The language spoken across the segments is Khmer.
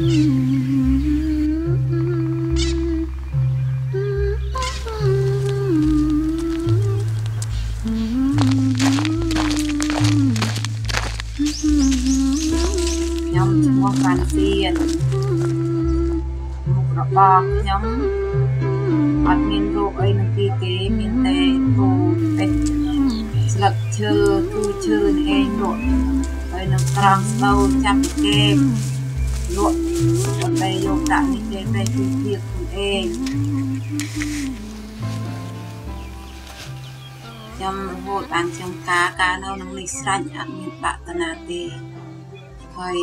បានសៀនមុខរបស់ខ្ញុំអត់មានរោគអីនឹងទីទេមានតែគូពេជ្រស្លឹកឈើទូឈើនេះឯងលក់ហើយនឹងត្រង់ស្បូវចាប់គេលក់ដើម្បីយកដាក់នេះគេទៅពីទៀតខ្លួនឯងខ្ញុំរហូតបានខ្ញុំការនៅក្នុងនេះស្រេចអត់មានបាក់តាណាទេហើយ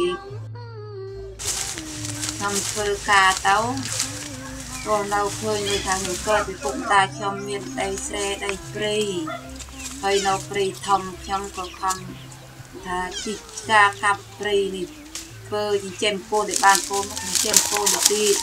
ខ្ញុំធ្វើការទៅព្រោះនៅឃើញនៅខាងនេះក៏ពីពុកតាខ្ញុំមានដីស្រែដីព្រៃហើយនៅព្រៃធំខ្ញុំក៏ខំថាទីការកាប់ព្រៃនេះធ្វើចិញ្ចឹមកូនឲ្យបានកូនចិញ្ចឹមកូនទៀត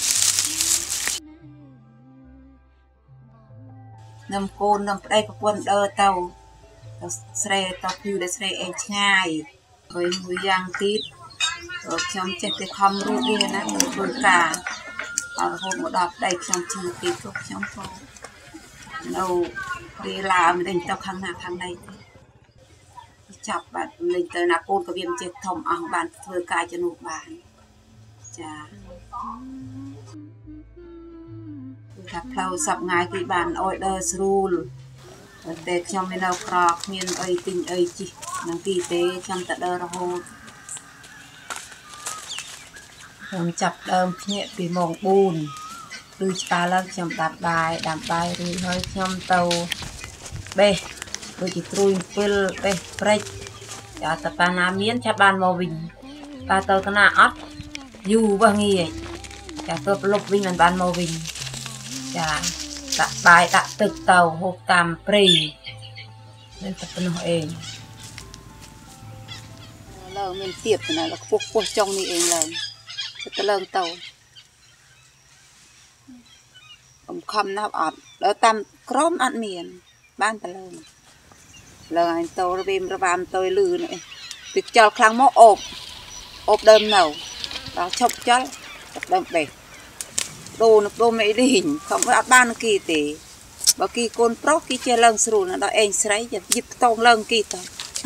នំកូននំប្តីប្រពន្ធដើរទៅស្រែទៅគឺដែលស្រែឯងឆ្ងាយហើយមួយយ៉ាងទៀតខ្ញុំចេះតែខំរស់វាណាធ្វើការរហូតមកដល់ប្តីខ្ញុំជឿទីគ្រប់ខ្ញុំក៏នៅវាឡាមិនដឹងទៅខាងណាខាងណីចាប់បាត់លេងទៅណាកូនក៏វាមិនចេះធំអស់បានធ្វើការជំនួសបានចាថាផ្លូវសពថ្ងៃគឺបានអោយដើរស្រួលតែខ្ញុំមាននៅក្រគ្មានអីទិញអីជីនឹងទីទេខ្ញុំតែដើររហូតខ្ញុំចាប់ដើមភ្ញាក់ពីម៉ោង4ឬស្តាឡើងខ្ញុំដាំបាយរួចហើយខ្ញុំទៅបេះដូចជាត្រួយ7បេះព្រិចចាតតាណាមានចាប់បានមកវិញបើទៅតាណាអត់យូរវឹងងាយចាទៅប្រឡប់វិញមិនបានមកវិញចាដាក់បាយដាក់ទឹកទៅហូបតាមព្រៃនេះតែប៉ុណ្ណោះឯងឡើងមានទៀតណាខ្ពស់ចុងនេះឯងឡើងទៅឡើងទៅខំណាស់អត់ដល់តាមក្រមអត់មានបានទៅឡើងឲ្យទៅវារវាមទៅលឺនេះពីខ្យល់ខ្លាំងមកអូបដើមនៅដល់ឈប់ខ្យល់ដើមបេះដូនមិនឌីងខំអត់បានគីទេបើគីកូនប្រុសគីចេះឡើងស្រួលណាដល់ឯងស្រីយិបខ្ទងឡើងគីទៅ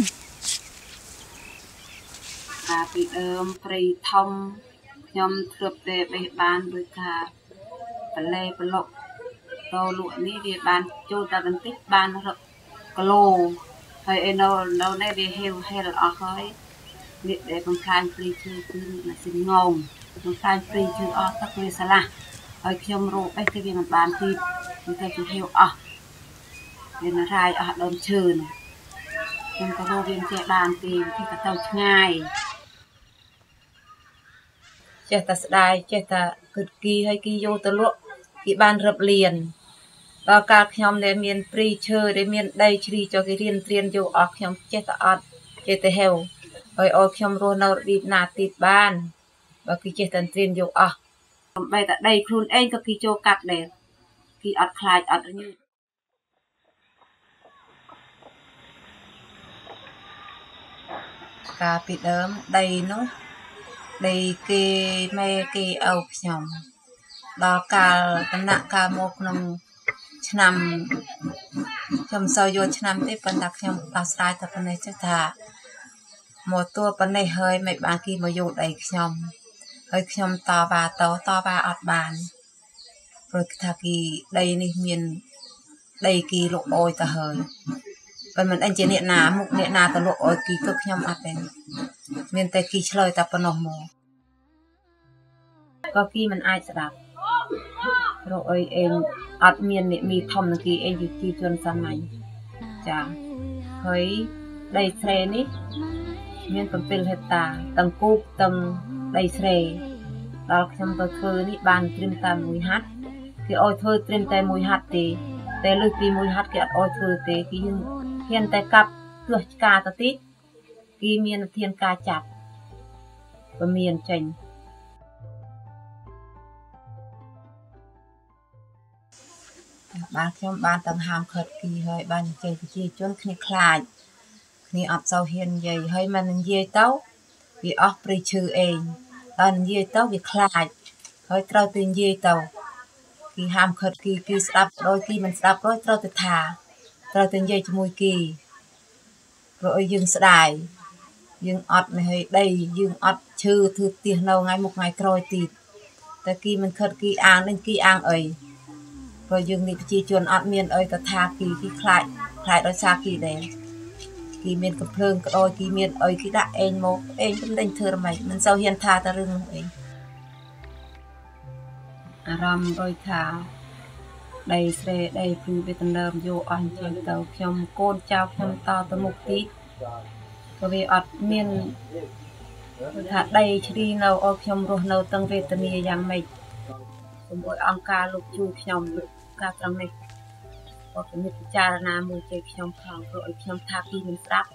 កាពីដើមព្រៃធំខ្ញុំធ្លាប់តែបេះបានដូចថាប្រឡេប្រឡុកតលក់នេះវាបានចូលតែបន្តិចបានគីឡូហើយឯនៅនេះវាហេលអស់ហើយនេះដែលបំផ្លាញព្រៃឈើគឺម៉ាស៊ីនងងបំផ្លាញព្រៃឈើអស់ទឹកវាឆ្លាស់ហើយខ្ញុំរកអីគឺវាមិនបានទីវាតែជាហេវអស់វាណារាយអស់ដើមឈើនេះខ្ញុំក៏រកវាចេះបានទីគេក៏ទៅឆ្ងាយចេះតែស្ដាយចេះតែគិតគីឲ្យគីយកទៅលក់គេបានរឹបលៀនដល់កាលខ្ញុំដែលមានព្រីឈើដែលមានដីជ្រីចុះគេរៀនត្រៀនយកអស់ខ្ញុំចេះតែអត់ចេះតែហេវហើយឲ្យខ្ញុំរស់នៅរបៀបណាទៀតបានបើគេចេះតែត្រៀនយកអស់ដើម្បីតែដីខ្លួនឯងក៏គេចូលកាត់ដែរគេអត់ខ្លាចអត់ញើសកាលពីដើមដីនោះដីគេម៉ែគេឪខ្ញុំដល់កាលដំណាក់កាលមកក្នុងឆ្នាំខ្ញុំសូវយកឆ្នាំទេប៉ុន្តែខ្ញុំដោះស្រាយតែប៉ុណ្ណេះចេះថាមកតួប៉ុណ្ណេះហើយមិនបានគេមកយកដីខ្ញុំហើយខ្ញុំតវ៉ាអត់បានព្រោះថាគេដីនេះមានដីគេលក់អោយទៅហើយប៉ុន្តែមិនអញជាអ្នកណាមុខអ្នកណាទៅលក់អោយគេគឺខ្ញុំអត់ទេមានតែគេឆ្លើយតែប៉ុណ្ណោះមកក៏គេមិនអាចស្ដាប់ព្រោះអីឯងអត់មានអ្នកមីធំនឹងគេឯងជាជនសាមញ្ញចាហើយដីស្រែនេះមាន7ហិកតាទាំងគូកទាំងដីស្រែដល់ខ្ញុំទៅធ្វើនេះបានត្រឹមតែ1ហាត់គេអោយធ្វើត្រឹមតែ1ហាត់ទេតែលើសពី1ហាត់គេអត់អោយធ្វើទេគេហ៊ានតែកាប់ទោះឆ្កាទៅតិចគេមានធានការចាប់ពមៀនចេញបាទខ្ញុំបានទាំងហាមខិតគីហើយបានចេះប្រជាជនគ្នាខ្លាចគ្នាអត់សូវហ៊ាននិយាយហើយមិននិយាយទៅវាអស់ព្រៃឈើឯងនិយាយទៅវាខ្លាចហើយត្រូវទៅនិយាយទៅគេហាមខិតគេស្ដាប់ដោយគេមិនស្ដាប់ដោយត្រូវទៅថាត្រូវទៅនិយាយជាមួយគេព្រោះឲ្យយើងស្ដាយយើងអត់មិនឲ្យដីយើងអត់ឈឺធ្វើផ្ទះនៅថ្ងៃមុខថ្ងៃក្រោយទៀតតែគេមិនខិតគេអាងនឹងគេអាងអីព្រោះយើងនេះប្រជាជនអត់មានអីទៅថាគេខ្លាចដោយសារគេដែរគេមានកំភ្លើងក្តោយគេមានអីគេដាក់អេងមកអេងមិនដេញធ្វើរំេចមិនសូវហ៊ានថាតែរឿងនោះអីអារម្មណ៍ដូចថាដីស្រែដីព្រឺវាតំណើមយកអស់ចឹងទៅខ្ញុំកូនចៅខ្ញុំតទៅមុខទៀតក៏វាអត់មានថាដីជ្រីនៅឲ្យខ្ញុំរស់នៅទាំងវេទនាយ៉ាងម៉េចសូមអរអង្គការលោកជួយខ្ញុំការត្រង់នេះក៏ពិនិត្យពិចារណាមើលជ័យខ្ញុំផងព្រោះឲ្យខ្ញុំថាពីមិនស្ដាប់